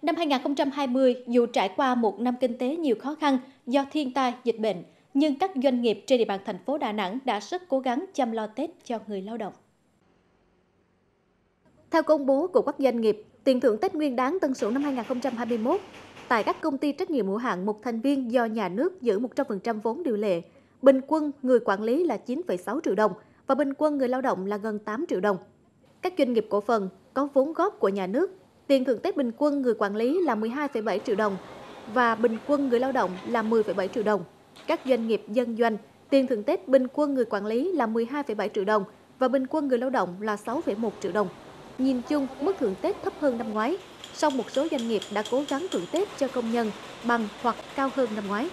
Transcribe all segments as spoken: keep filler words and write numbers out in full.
Năm hai nghìn không trăm hai mươi, dù trải qua một năm kinh tế nhiều khó khăn do thiên tai, dịch bệnh, nhưng các doanh nghiệp trên địa bàn thành phố Đà Nẵng đã rất cố gắng chăm lo Tết cho người lao động. Theo công bố của các doanh nghiệp, tiền thưởng Tết Nguyên đán Tân Sửu năm hai nghìn không trăm hai mươi mốt, tại các công ty trách nhiệm hữu hạn một thành viên do nhà nước giữ một trăm phần trăm vốn điều lệ, bình quân người quản lý là chín phẩy sáu triệu đồng và bình quân người lao động là gần tám triệu đồng. Các doanh nghiệp cổ phần có vốn góp của nhà nước, tiền thưởng Tết bình quân người quản lý là mười hai phẩy bảy triệu đồng và bình quân người lao động là mười phẩy bảy triệu đồng. Các doanh nghiệp dân doanh, tiền thưởng Tết bình quân người quản lý là mười hai phẩy bảy triệu đồng và bình quân người lao động là sáu phẩy một triệu đồng. Nhìn chung, mức thưởng Tết thấp hơn năm ngoái, song một số doanh nghiệp đã cố gắng thưởng Tết cho công nhân bằng hoặc cao hơn năm ngoái.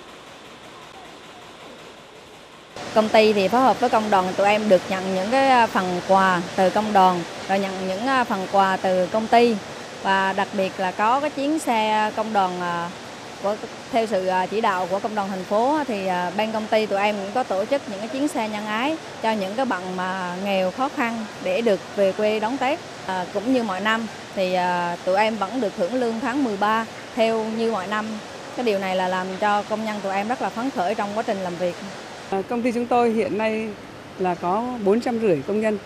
Công ty thì phối hợp với công đoàn, tụi em được nhận những cái phần quà từ công đoàn, rồi nhận những phần quà từ công ty và đặc biệt là có cái chuyến xe công đoàn của, theo sự chỉ đạo của công đoàn thành phố thì bên công ty tụi em cũng có tổ chức những cái chuyến xe nhân ái cho những cái bạn mà nghèo khó khăn để được về quê đón Tết. À, cũng như mọi năm thì à, tụi em vẫn được hưởng lương tháng mười ba theo như mọi năm. Cái điều này là làm cho công nhân tụi em rất là phấn khởi trong quá trình làm việc. Công ty chúng tôi hiện nay là có bốn trăm rưỡi công nhân.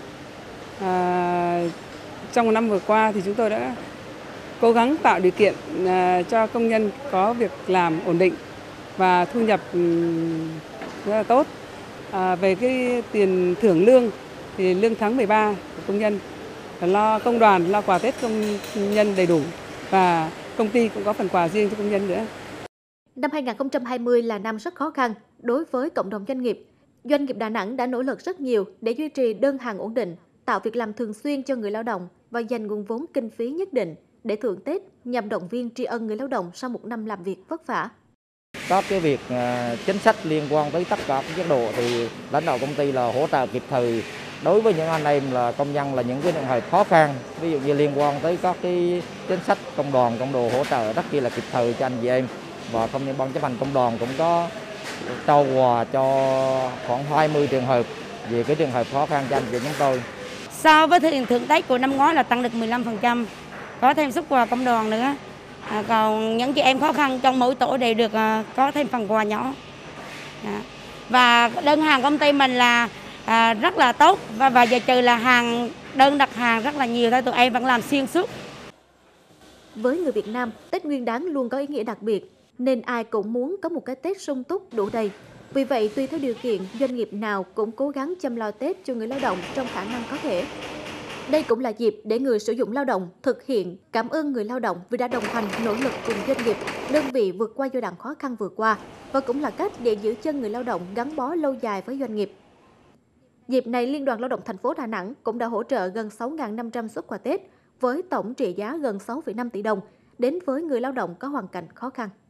À, trong một năm vừa qua thì chúng tôi đã cố gắng tạo điều kiện à, cho công nhân có việc làm ổn định và thu nhập rất là tốt. À, về cái tiền thưởng lương thì lương tháng mười ba của công nhân lo công đoàn, lo quà Tết công nhân đầy đủ và công ty cũng có phần quà riêng cho công nhân nữa. Năm hai nghìn không trăm hai mươi là năm rất khó khăn đối với cộng đồng doanh nghiệp. Doanh nghiệp Đà Nẵng đã nỗ lực rất nhiều để duy trì đơn hàng ổn định, tạo việc làm thường xuyên cho người lao động và dành nguồn vốn kinh phí nhất định để thưởng Tết nhằm động viên tri ân người lao động sau một năm làm việc vất vả. Các cái việc chính sách liên quan tới tất cả các chế độ thì lãnh đạo công ty là hỗ trợ kịp thời đối với những anh em là công nhân là những cái trường hợp khó khăn, ví dụ như liên quan tới các cái chính sách công đoàn, công đồ hỗ trợ rất kia là kịp thời cho anh chị em, và không những ban chấp hành công đoàn cũng có trao quà cho khoảng hai mươi trường hợp về cái trường hợp khó khăn cho anh chị chúng tôi. So với tiền thưởng Tết của năm ngoái là tăng được mười lăm phần trăm, có thêm suất quà công đoàn nữa. À, còn những chị em khó khăn trong mỗi tổ đều được uh, có thêm phần quà nhỏ. À, và đơn hàng công ty mình là à, rất là tốt và, và giờ trừ là hàng đơn đặt hàng rất là nhiều thôi, tụi em vẫn làm xuyên suốt. Với người Việt Nam, Tết Nguyên đán luôn có ý nghĩa đặc biệt nên ai cũng muốn có một cái Tết sung túc đủ đầy. Vì vậy, tùy theo điều kiện, doanh nghiệp nào cũng cố gắng chăm lo Tết cho người lao động trong khả năng có thể. Đây cũng là dịp để người sử dụng lao động thực hiện cảm ơn người lao động vì đã đồng hành nỗ lực cùng doanh nghiệp, đơn vị vượt qua giai đoạn khó khăn vừa qua và cũng là cách để giữ chân người lao động gắn bó lâu dài với doanh nghiệp. Dịp này, Liên đoàn Lao động thành phố Đà Nẵng cũng đã hỗ trợ gần sáu nghìn năm trăm suất quà Tết với tổng trị giá gần sáu phẩy năm tỷ đồng đến với người lao động có hoàn cảnh khó khăn.